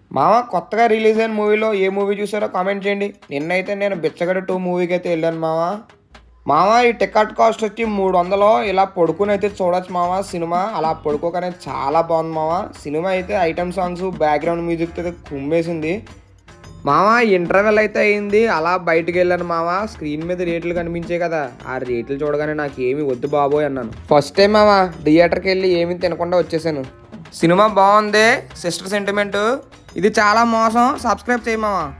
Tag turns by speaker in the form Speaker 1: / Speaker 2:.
Speaker 1: మామ కొత్తగా రిలీజ్ అయిన మూవీలో ఏ మూవీ చూసారో కామెంట్ చేయండి. నిన్నైతే నేను బిచ్చగడు 2 మూవీకి అయితే వెళ్ళాను మామ ఈ టికెట్ కాస్ట్ వచ్చి 300. ఇలా పడుకుని అయితే చూడొచ్చు మామ. సినిమా అలా పడుకోకనే చాలా బాగుంది మామ. సినిమా అయితే ఐటమ్ సాంగ్స్ బ్యాక్గ్రౌండ్ మ్యూజిక్ అయితే కుమ్మేసింది మామ. ఇంటర్వెల్ అయితే అయింది, అలా బయటకు వెళ్ళాను మామ. స్క్రీన్ మీద రేట్లు కనిపించాయి కదా, ఆ రేట్లు చూడగానే నాకు ఏమి వద్దు బాబోయ్ అన్నాను. ఫస్ట్ టైం మామ థియేటర్కి వెళ్ళి ఏమీ తినకుండా వచ్చేసాను. సినిమా బాగుంది, సిస్టర్ సెంటిమెంట్. ఇది చాలా మోసం. సబ్స్క్రైబ్ చేయి మామ.